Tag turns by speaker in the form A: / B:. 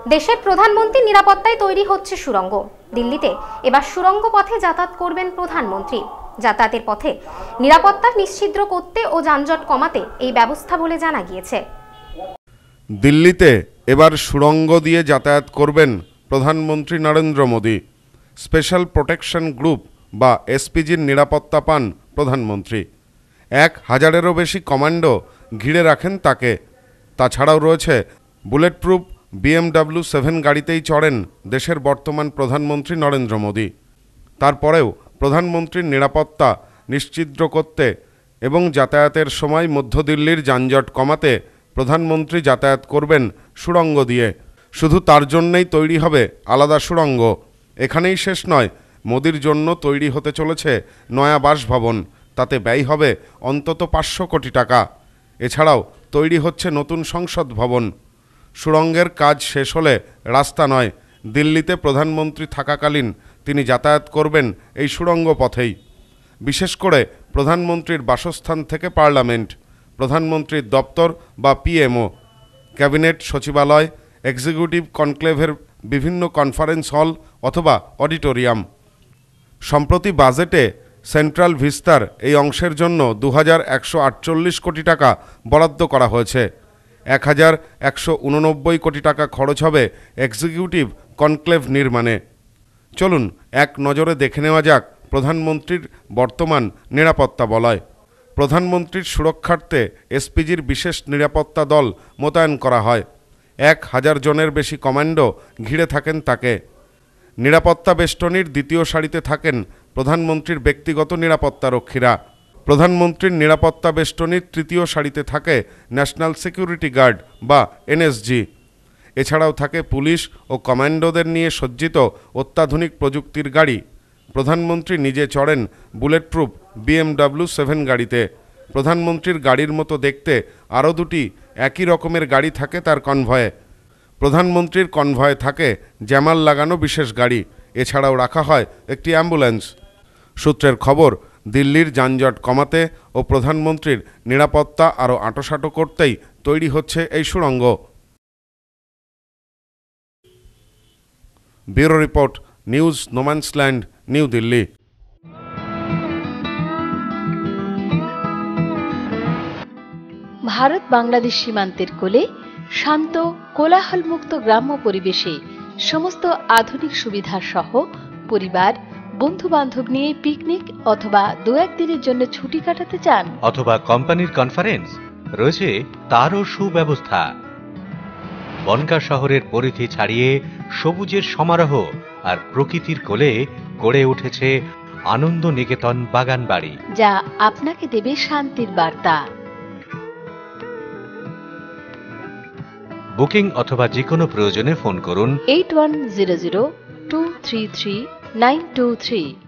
A: দেশের প্রধানমন্ত্রীর নিরাপত্তায় তৈরি হচ্ছে সুড়ঙ্গ। দিল্লিতে এবার সুড়ঙ্গ পথে যাতায়াত করবেন প্রধানমন্ত্রী। যাতায়াতের পথে নিরাপত্তা নিশ্চিত করতে ও যানজট কমাতে এই ব্যবস্থা বলে জানা গিয়েছে।
B: দিল্লিতে এবার সুড়ঙ্গ দিয়ে যাতায়াত করবেন প্রধানমন্ত্রী Narendra Modi. Special protection group বা এসপিজির নিরাপত্তা পান প্রধানমন্ত্রী। 1000-এরও বেশি কমান্ডো ঘিরে রাখেন তাকে। তাছাড়াও রয়েছে বুলেট প্রুফ BMW 7 গাড়িতেই চড়েন দেশের বর্তমান প্রধানমন্ত্রী নরেন্দ্র মোদী। তারপরেও প্রধানমন্ত্রীর নিরাপত্তা নিশ্চিত করতে এবং যাতায়াতের সময় মধ্য দিল্লির যানজট কমাতে প্রধানমন্ত্রী যাতায়াত করবেন সুড়ঙ্গ দিয়ে। শুধু তার জন্যই তৈরি হবে আলাদা সুড়ঙ্গ। এখানেই শেষ নয়, মোদির জন্য তৈরি হতে চলেছে নয়া বাসভবন। তাতে ব্যয় হবে অন্তত 500 কোটি টাকা। এছাড়াও তৈরি হচ্ছে নতুন সংসদ ভবন। সুড়ঙ্গের কাজ শেষ হলে রাস্তা নয়, দিল্লিতে প্রধানমন্ত্রী থাকাকালীন তিনি যাতায়াত করবেন এই সুড়ঙ্গ পথেই। বিশেষ করে প্রধানমন্ত্রীর বাসস্থান থেকে পার্লামেন্ট, প্রধানমন্ত্রীর দপ্তর বা পিএমও, ক্যাবিনেট সচিবালয়, এক্সিকিউটিভ কনক্লেভের বিভিন্ন কনফারেন্স হল অথবা অডিটোরিয়াম। সম্প্রতি বাজেটে সেন্ট্রাল ভিস্তার এই অংশের জন্য 2148 কোটি টাকা বরাদ্দ করা হয়েছে। 1189 কোটি টাকা খরচ হবে এক্সিকিউটিভ কনক্লেভ নির্মাণে। চলুন এক নজরে দেখে নেওয়া যাক প্রধানমন্ত্রীর বর্তমান নিরাপত্তা বলয়। প্রধানমন্ত্রীর সুরক্ষার্থে এসপিজির বিশেষ নিরাপত্তা দল মোতায়েন করা হয়। 1000 জনের বেশি কমান্ডো ঘিরে থাকেন তাকে। নিরাপত্তা বেষ্টনীর দ্বিতীয় সারিতে থাকেন প্রধানমন্ত্রীর ব্যক্তিগত নিরাপত্তারক্ষীরা। প্রধানমন্ত্রীর নিরাপত্তা বেষ্টনীর তৃতীয় সারিতে থাকে ন্যাশনাল সিকিউরিটি গার্ড বা এনএসজি। এছাড়াও থাকে পুলিশ ও কমান্ডোদের নিয়ে সজ্জিত অত্যাধুনিক প্রযুক্তির গাড়ি। প্রধানমন্ত্রী নিজে চড়েন বুলেট প্রুফ BMW 7 গাড়িতে। প্রধানমন্ত্রীর গাড়ির মতো দেখতে আরও দুটি একই রকমের গাড়ি থাকে তার কনভয়ে। প্রধানমন্ত্রীর কনভয়ে থাকে জ্যামার লাগানো বিশেষ গাড়ি। এছাড়াও রাখা হয় একটি অ্যাম্বুলেন্স। সূত্রের খবর, দিল্লির যানজট কমাতে ও প্রধানমন্ত্রীর নিরাপত্তা আরও আঁটোসাঁটো করতেই তৈরি হচ্ছে এই সুড়ঙ্গ। Bureau report, news no man's land, new Delhi.
C: Bharat Bangladesh সীমান্তের কোলে শান্ত কোলাহলমুক্ত গ্রাম্য পরিবেশে সমস্ত আধুনিক সুবিধা সহ পরিবার বন্ধু বান্ধব নিয়ে পিকনিক অথবা 2-1 দিনের জন্য ছুটি কাটাতে চান,
D: অথবা কোম্পানির কনফারেন্স, রয়েছে তারও সুব্যবস্থা। বনগাঁ শহরের পরিধি ছাড়িয়ে সবুজের সমারোহ আর প্রকৃতির কোলে গড়ে উঠেছে আনন্দ নিকেতন বাগান বাড়ি,
C: যা আপনাকে দেবে শান্তির বার্তা।
D: বুকিং অথবা যে কোনো প্রয়োজনে ফোন করুন
C: 8100233923।